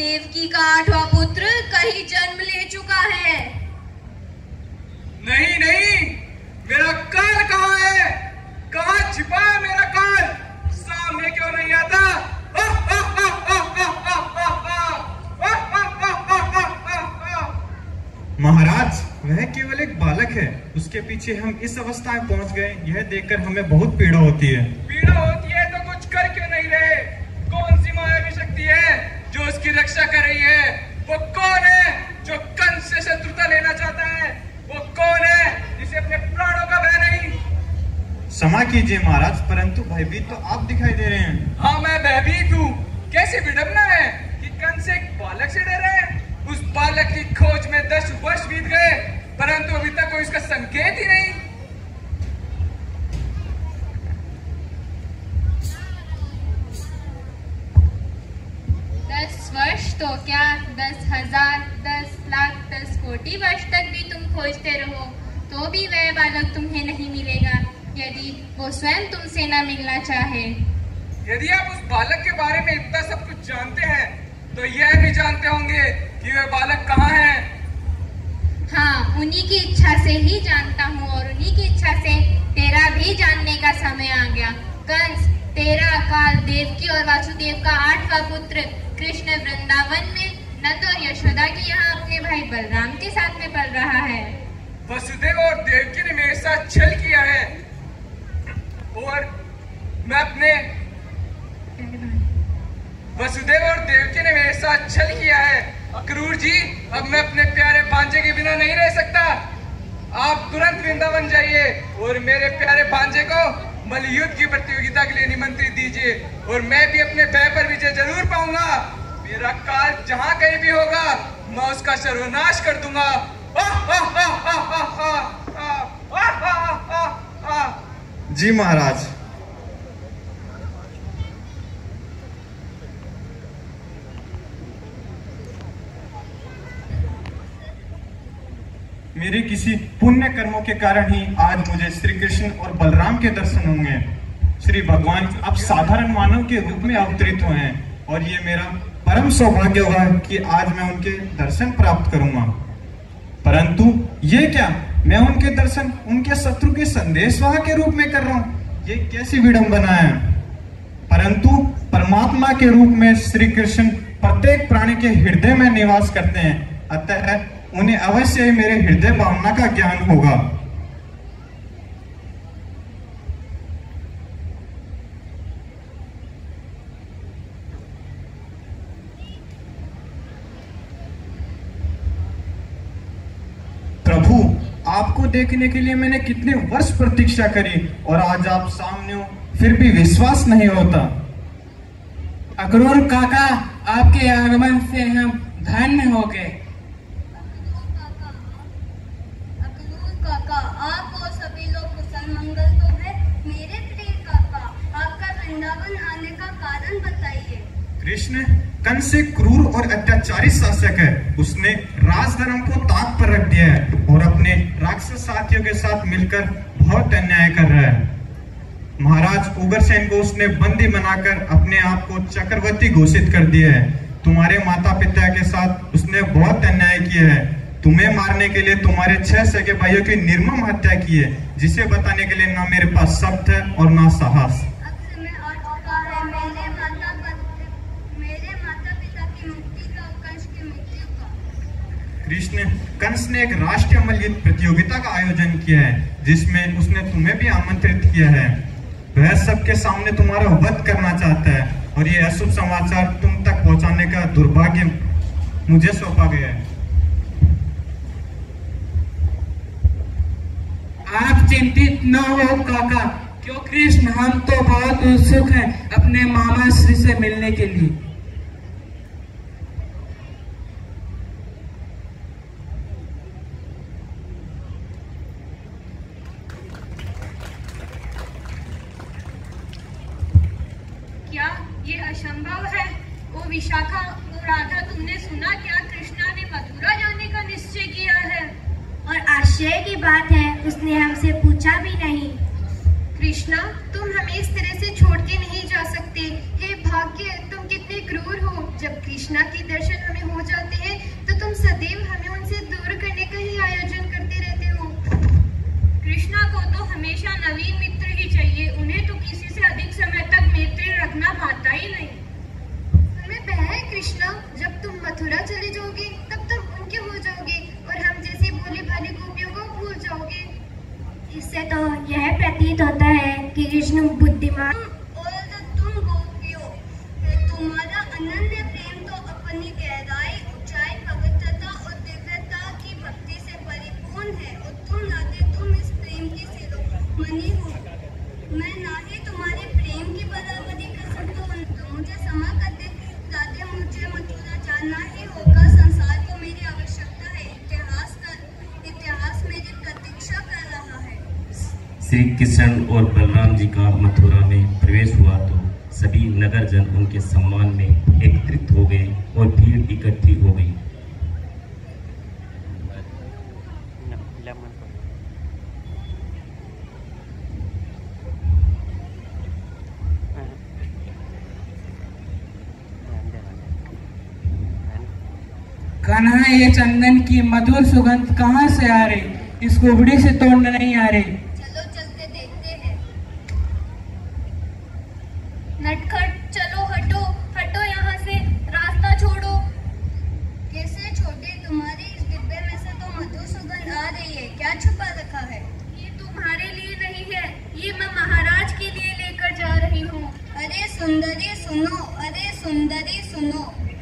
देवकी का 8वां पुत्र कहीं जन्म ले चुका है। नहीं नहीं, मेरा काल कहाँ है? कहाँ छिपा है मेरा काल? सामने क्यों नहीं आता? महाराज, वह केवल एक बालक है। उसके पीछे हम इस अवस्था में पहुंच गए, यह देखकर हमें बहुत पीड़ा होती है। पीड़ा होती है तो कुछ कर क्यों नहीं रहे? कौन सी मायावी शक्ति है जो उसकी रक्षा कर रही है? वो कौन है जो कंस से शत्रुता लेना चाहता है? वो कौन है जिसे अपने प्राणों का भय नहीं? क्षमा कीजिए महाराज, परंतु भयभीत तो आप दिखाई दे रहे हैं। हाँ, मैं भयभीत हूँ। कैसी विडंबना है कि कंस एक बालक से डर है। उस बालक की खोज में 10 वर्ष बीत गए, परंतु अभी तक कोई इसका संकेत ही नहीं। 10 वर्ष तो क्या, 10,000, 10 लाख, 10 कोटि वर्ष तक भी तुम खोजते रहो तो भी वह बालक तुम्हें नहीं मिलेगा, यदि वो स्वयं तुमसे न मिलना चाहे। यदि आप उस बालक के बारे में इतना सब कुछ जानते हैं तो यह भी जानते होंगे कि वह बालक कहाँ है। हाँ, उन्हीं की इच्छा से ही जानता हूँ और उन्हीं की इच्छा से तेरा भी जानने का समय आ गया। कंस, तेरा काल देवकी और वासुदेव का 8वां पुत्र कृष्ण वृंदावन में नंद और यशोदा के यहाँ अपने भाई बलराम के साथ में पल रहा है। वसुदेव और देवकी ने मेरे साथ छल किया है और मैं अपने वसुदेव और देवकी ने मेरे साथ छल किया है। क्रूर जी, अब मैं अपने प्यारे भांजे के बिना नहीं रह सकता। आप तुरंत वृंदावन जाइए और मेरे प्यारे भांजे को मल्लयुद्ध की प्रतियोगिता के लिए निमंत्रित दीजिए और मैं भी अपने भय पर विजय जरूर पाऊंगा। मेरा काल जहां कहीं भी होगा मैं उसका सर्वनाश कर दूंगा। जी महाराज। मेरे किसी पुण्य कर्मों के कारण ही आज मुझे श्री कृष्ण और बलराम के दर्शन होंगे। श्री भगवान अब साधारण मानव के रूप में अवतरित हुए हैं और ये मेरा परम सौभाग्य होगा कि आज मैं उनके दर्शन प्राप्त करूंगा। परंतु ये क्या, मैं उनके दर्शन उनके शत्रु के संदेशवाहक के रूप में कर रहा हूँ? ये कैसी विडंबना है। परंतु परमात्मा के रूप में श्री कृष्ण प्रत्येक प्राणी के हृदय में निवास करते हैं, अतः उन्हें अवश्य ही मेरे हृदय भावना का ज्ञान होगा। प्रभु, आपको देखने के लिए मैंने कितने वर्ष प्रतीक्षा करी और आज आप सामने हो, फिर भी विश्वास नहीं होता। अक्रूर काका, आपके आगमन से हम धन्य हो गए। काका, आप और सभी लोग कुशल मंगल तो है। मेरे प्रिय काका, आपका वृंदावन आने का कारण बताइए। कृष्ण कंस एक क्रूर और अत्याचारी शासक है। उसने राजधर्म को ताक पर रख दिया है और अपने राक्षस साथियों के साथ मिलकर बहुत अन्याय कर रहा है। महाराज उग्रसेन को उसने बंदी बनाकर अपने आप को चक्रवर्ती घोषित कर दिया है। तुम्हारे माता पिता के साथ उसने बहुत अन्याय किया है। तुम्हें मारने के लिए तुम्हारे 6 सगे भाइयों की निर्मम हत्या की है, जिसे बताने के लिए ना मेरे पास शब्द है और ना साहस। अब समय आ चुका है मेरे माता पिता की मुक्ति का, कंस की मृत्यु का। कृष्ण, कंस ने एक राष्ट्रीय मल्लयुद्ध प्रतियोगिता का आयोजन किया है, जिसमें उसने तुम्हें भी आमंत्रित किया है। वह सबके सामने तुम्हारा वध करना चाहता है और ये अशुभ समाचार तुम तक पहुंचाने का दुर्भाग्य मुझे सौंपा गया है। आप चिंतित न हो काका, क्यों कृष्ण, हम तो बहुत उत्सुक हैं अपने मामा श्री से मिलने के लिए। क्या ये असंभव है? ओ विशाखा, ओ राधा, तुमने सुना क्या? कृष्णा ने मथुरा जाने का निश्चय किया है। और आश्चर्य की बात है, उसने हमसे पूछा भी नहीं। कृष्णा, तुम हमें इस तरह से छोड़ के नहीं जा सकते। हे भाग्य, तुम कितने क्रूर हो। जब कृष्ण कृष्णा के दर्शन हमें हो जाते हैं तो तुम सदैव हमें उनसे दूर करने का ही आयोजन करते रहते हो। कृष्णा को तो हमेशा नवीन मित्र ही चाहिए, उन्हें तो किसी से अधिक समय तक मैत्री रखना भाता ही नहीं। हमें भय है कृष्णा, जब तुम मथुरा चले जाओगे तब तुम उनके हो जाओगे और हम जैसे भोले भाले गोपियों को भूल जाओगे। इससे तो यह प्रतीत होता है कि कृष्ण बुद्धिमान और तुम गोपियों, तुम्हारा अनन्य प्रेम तो अपनी गहराई, ऊंचाई, पवित्रता और दिव्यता की भक्ति से परिपूर्ण है और तुम राधे, तुम इस प्रेम की शिरोमणि हो। मैं ना ही तुम्हारे प्रेम की बराबरी कर सकता हूँ, तो मुझे क्षमा कर दे राधे, मुझे मथुरा जाना ही होगा। संसार को मेरी आवश्यकता है, इतिहास मेरी प्रतीक्षा कर रहा है। श्री कृष्ण और बलराम जी का मथुरा में प्रवेश हुआ तो सभी नगरजन उनके सम्मान में एकत्रित हो गए और भीड़ इकट्ठी हो गई। कान्हा, ये चंदन की मधुर सुगंध कहाँ से आ रही? इस कुबड़ी से तोड़ने नहीं आ रही। चलो चलते देखते हैं। नटखट, चलो हटो हटो यहाँ से, रास्ता छोड़ो। कैसे छोटे? तुम्हारे इस डिब्बे में से तो मधुर सुगंध आ रही है, क्या छुपा रखा है? ये तुम्हारे लिए नहीं है, ये मैं महाराज के लिए लेकर जा रही हूँ। अरे सुंदरी सुनो, अरे सुंदरी सुनो।